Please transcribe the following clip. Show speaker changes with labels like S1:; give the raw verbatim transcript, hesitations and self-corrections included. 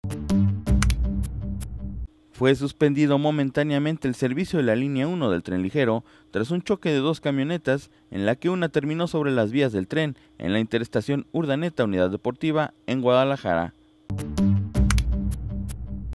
S1: Fue suspendido momentáneamente el servicio de la línea uno del tren ligero tras un choque de dos camionetas en la que una terminó sobre las vías del tren en la interestación Urdaneta Unidad Deportiva en Guadalajara.